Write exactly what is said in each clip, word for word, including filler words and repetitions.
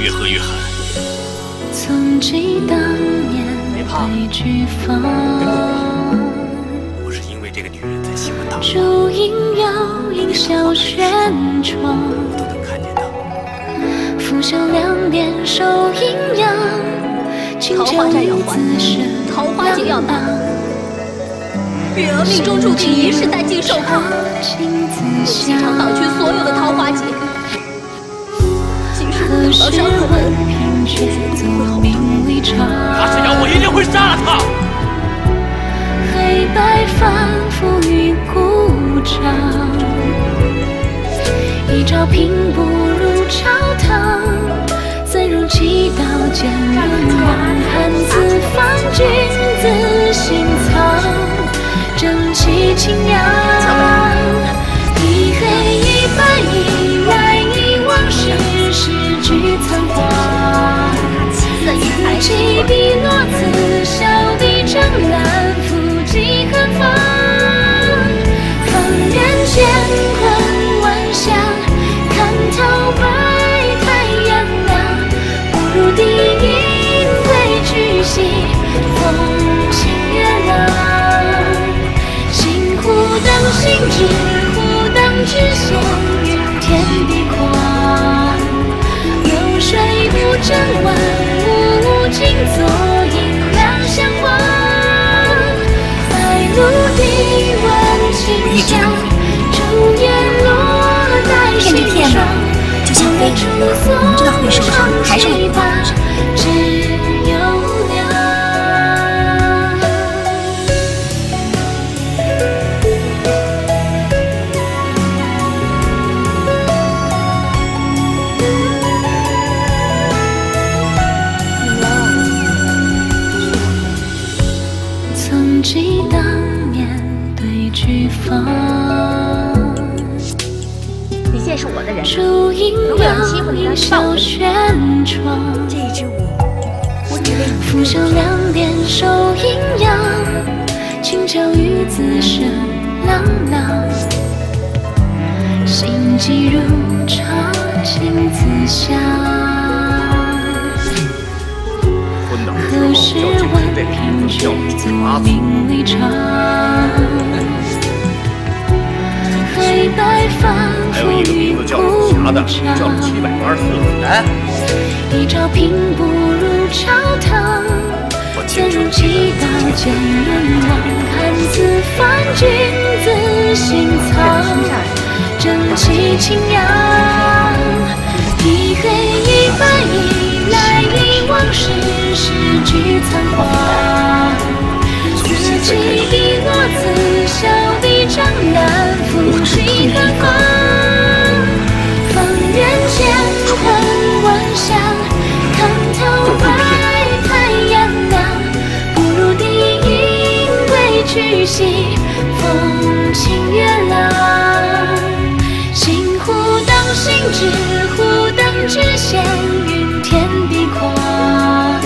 为何，约翰？ 从记当年对剧坊， 我是因为这个女人才喜欢她。 烛影摇映小轩窗， 我都能看见她。 拂袖两点手阴阳， 桃花债要还，桃花劫要打。月娥命中注定一世担惊受怕，西厂挡去所有的桃花劫。即使我等到伤痕累累，却总会好转。 他是要我一定会杀了他。 黑白反复于故障，一朝平不如朝堂，怎如几刀剑刃往，看自凡君子心藏，正气清扬。一黑一白，一来一往，世事俱残花。夫妻碧落子，小弟正南，夫妻何方？方圆乾坤万象，看透白太阳亮。不如低吟归去兮，风清月朗。心忽当心知，忽当知险，云天地宽。流水不争万物，静坐引两相望。白露滴问清香，竹叶落带心霜。 就像飞一样，我们知道会受伤，还是会不放手。 只有凉。曾记当年对剧坊。 你现在是我的人， 烛影摇映小轩窗， 这一支舞，我只为你。 拂袖两点手阴阳，轻巧与子声朗朗。心悸如潮，情自香。何时闻凭却足名离场？黑白反复于故场，一朝平不如朝堂，怎如几刀剑刃往，看自凡君子心藏，正气清扬。一黑一白，一来一往，世事俱残花。四季碧落子，小弟张南，夫妻何方？方圆乾坤万象，看透白太阳亮。不如低吟归去兮，风清月朗。心忽当心知，忽当知险，云天地宽。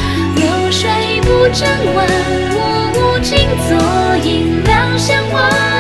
流水不争万物，静坐引两相望。